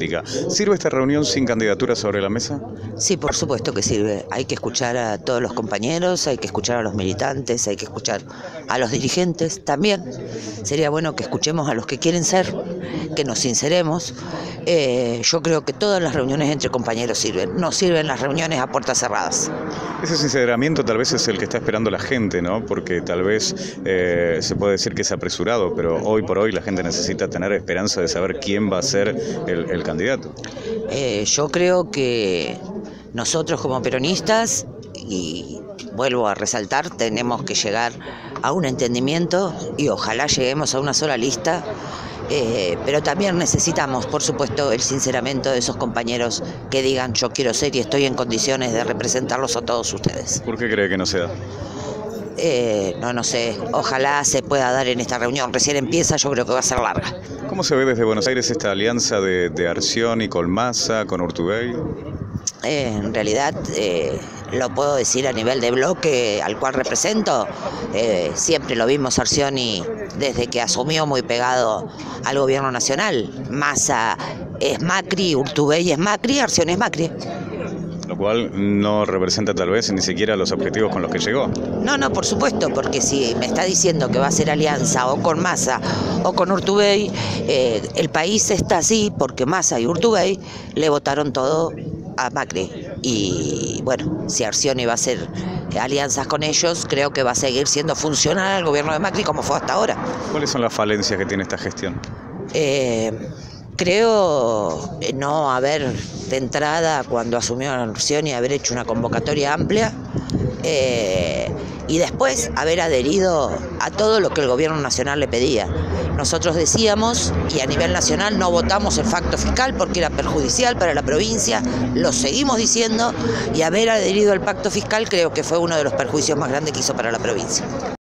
política. ¿Sirve esta reunión sin candidatura sobre la mesa? Sí, por supuesto que sirve. Hay que escuchar a todos los compañeros, hay que escuchar a los militantes, hay que escuchar a los dirigentes también. Sería bueno que escuchemos a los que quieren ser, que nos sinceremos. Yo creo que todas las reuniones entre compañeros sirven, no sirven las reuniones a puertas cerradas. Ese sinceramiento tal vez es el que está esperando la gente, ¿no? Porque tal vez se puede decir que es apresurado, pero hoy por hoy la gente necesita tener esperanza de saber quién va a ser el candidato. Yo creo que nosotros como peronistas, y vuelvo a resaltar, tenemos que llegar a un entendimiento y ojalá lleguemos a una sola lista. Pero también necesitamos, por supuesto, el sinceramiento de esos compañeros que digan yo quiero ser y estoy en condiciones de representarlos a todos ustedes. ¿Por qué cree que no se da? No sé, ojalá se pueda dar en esta reunión, recién empieza, yo creo que va a ser larga. ¿Cómo se ve desde Buenos Aires esta alianza de Arcioni con Massa, con Urtubey? En realidad, lo puedo decir a nivel de bloque al cual represento, siempre lo vimos Arcioni desde que asumió muy pegado al gobierno nacional. Massa es Macri, Urtubey es Macri, Arcioni es Macri. Lo cual no representa tal vez ni siquiera los objetivos con los que llegó. No, por supuesto, porque si me está diciendo que va a hacer alianza o con Massa o con Urtubey, el país está así porque Massa y Urtubey le votaron todo a Macri. Y bueno, si Arcioni va a hacer alianzas con ellos, creo que va a seguir siendo funcional el gobierno de Macri como fue hasta ahora. ¿Cuáles son las falencias que tiene esta gestión? Creo no haber de entrada, cuando asumió Arcioni, haber hecho una convocatoria amplia y después haber adherido a todo lo que el gobierno nacional le pedía. Nosotros decíamos, y a nivel nacional no votamos el pacto fiscal porque era perjudicial para la provincia, lo seguimos diciendo, y haber adherido al pacto fiscal creo que fue uno de los perjuicios más grandes que hizo para la provincia.